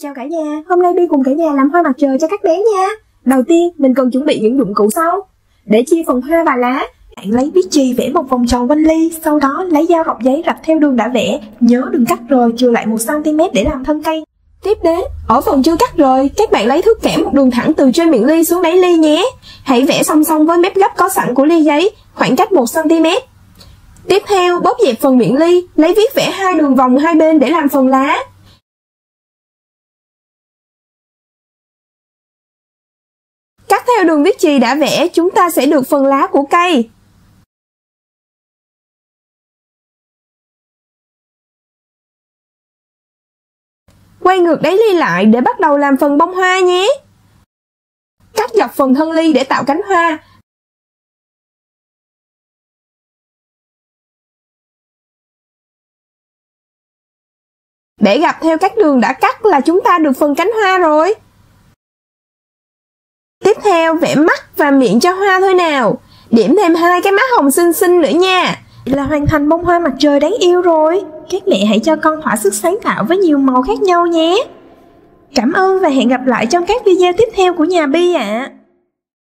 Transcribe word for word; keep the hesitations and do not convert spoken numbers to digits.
Chào cả nhà, hôm nay Bi cùng cả nhà làm hoa mặt trời cho các bé nha. Đầu tiên, mình cần chuẩn bị những dụng cụ sau. Để chia phần hoa và lá, bạn lấy bút chì vẽ một vòng tròn quanh ly, sau đó lấy dao rọc giấy rạch theo đường đã vẽ, nhớ đừng cắt rời, chừa lại một xăng ti mét để làm thân cây. Tiếp đến, ở phần chưa cắt rời, các bạn lấy thước vẽ một đường thẳng từ trên miệng ly xuống đáy ly nhé. Hãy vẽ song song với mép gấp có sẵn của ly giấy, khoảng cách một xăng ti mét. Tiếp theo, bóp dẹp phần miệng ly, lấy viết vẽ hai đường vòng hai bên để làm phần lá. Cắt theo đường viết chì đã vẽ, chúng ta sẽ được phần lá của cây. Quay ngược đáy ly lại để bắt đầu làm phần bông hoa nhé. Cắt dọc phần thân ly để tạo cánh hoa. Để gặp theo các đường đã cắt là chúng ta được phần cánh hoa rồi. Tiếp theo vẽ mắt và miệng cho hoa thôi nào. Điểm thêm hai cái mắt hồng xinh xinh nữa nha. Là hoàn thành bông hoa mặt trời đáng yêu rồi. Các mẹ hãy cho con thỏa sức sáng tạo với nhiều màu khác nhau nhé. Cảm ơn và hẹn gặp lại trong các video tiếp theo của nhà Bi ạ.